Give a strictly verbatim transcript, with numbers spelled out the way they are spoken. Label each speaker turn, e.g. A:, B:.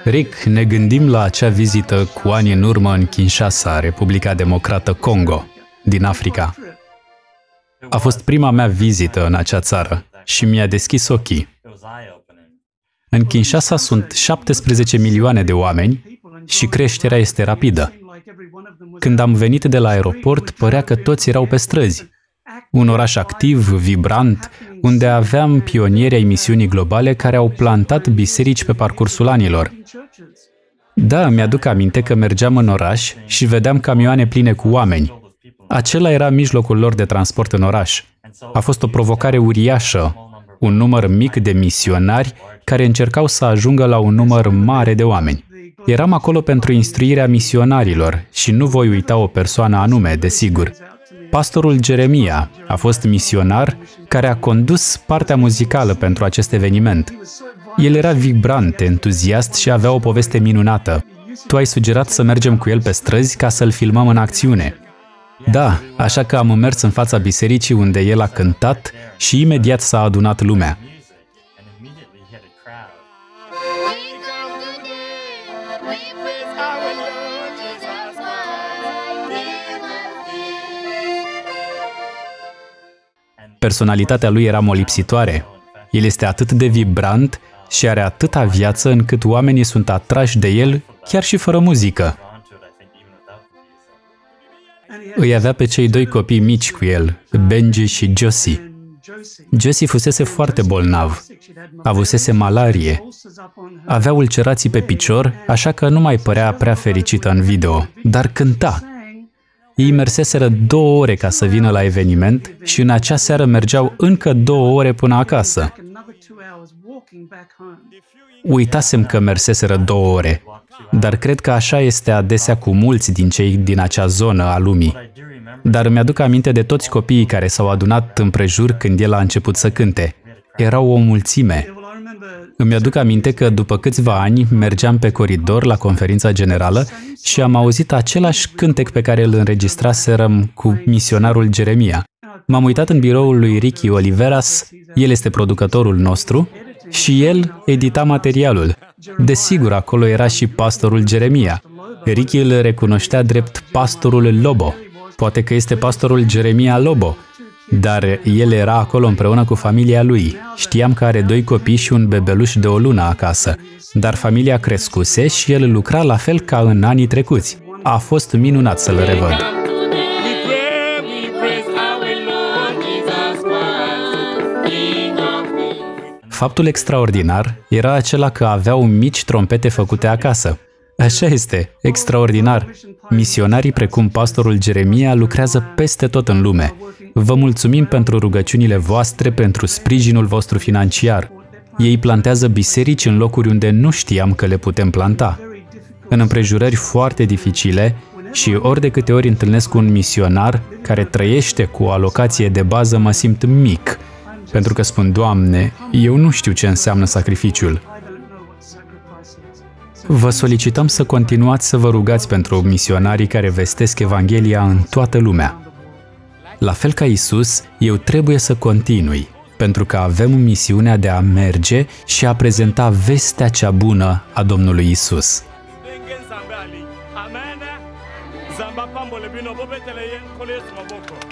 A: Rick, ne gândim la acea vizită cu ani în urmă în Kinshasa, Republica Democrată Congo, din Africa. A fost prima mea vizită în acea țară și mi-a deschis ochii. În Kinshasa sunt șaptesprezece milioane de oameni și creșterea este rapidă. Când am venit de la aeroport, părea că toți erau pe străzi. Un oraș activ, vibrant, unde aveam pionieri ai misiunii globale care au plantat biserici pe parcursul anilor. Da, mi-aduc aminte că mergeam în oraș și vedeam camioane pline cu oameni. Acela era mijlocul lor de transport în oraș. A fost o provocare uriașă, un număr mic de misionari care încercau să ajungă la un număr mare de oameni. Eram acolo pentru instruirea misionarilor și nu voi uita o persoană anume, desigur. Pastorul Jeremia a fost misionar care a condus partea muzicală pentru acest eveniment. El era vibrant, entuziast și avea o poveste minunată. Tu ai sugerat să mergem cu el pe străzi ca să-l filmăm în acțiune. Da, așa că am mers în fața bisericii unde el a cântat și imediat s-a adunat lumea. Personalitatea lui era molipsitoare. El este atât de vibrant și are atâta viață încât oamenii sunt atrași de el chiar și fără muzică. Îi avea pe cei doi copii mici cu el, Benji și Josie. Josie fusese foarte bolnav. Avusese malarie. Avea ulcerații pe picior, așa că nu mai părea prea fericită în video, dar cânta. Ei merseseră două ore ca să vină la eveniment și în acea seară mergeau încă două ore până acasă. Uitasem că merseseră două ore, dar cred că așa este adesea cu mulți din cei din acea zonă a lumii. Dar îmi aduc aminte de toți copiii care s-au adunat împrejur când el a început să cânte. Erau o mulțime. Îmi aduc aminte că după câțiva ani mergeam pe coridor la conferința generală și am auzit același cântec pe care îl înregistraserăm cu misionarul Jeremia. M-am uitat în biroul lui Ricky Oliveras, el este producătorul nostru, și el edita materialul. Desigur, acolo era și pastorul Jeremia. Ricky îl recunoștea drept pastorul Lobo. Poate că este pastorul Jeremia Lobo. Dar el era acolo împreună cu familia lui. Știam că are doi copii și un bebeluș de o lună acasă. Dar familia crescuse și el lucra la fel ca în anii trecuți. A fost minunat să-l revăd. Faptul extraordinar era acela că aveau mici trompete făcute acasă. Așa este, extraordinar. Misionarii precum pastorul Jeremia lucrează peste tot în lume. Vă mulțumim pentru rugăciunile voastre, pentru sprijinul vostru financiar. Ei plantează biserici în locuri unde nu știam că le putem planta. În împrejurări foarte dificile și ori de câte ori întâlnesc un misionar care trăiește cu o alocație de bază, mă simt mic. Pentru că spun, Doamne, eu nu știu ce înseamnă sacrificiul. Vă solicităm să continuați să vă rugați pentru misionarii care vestesc Evanghelia în toată lumea. La fel ca Isus, eu trebuie să continui, pentru că avem misiunea de a merge și a prezenta vestea cea bună a Domnului Isus. Amen.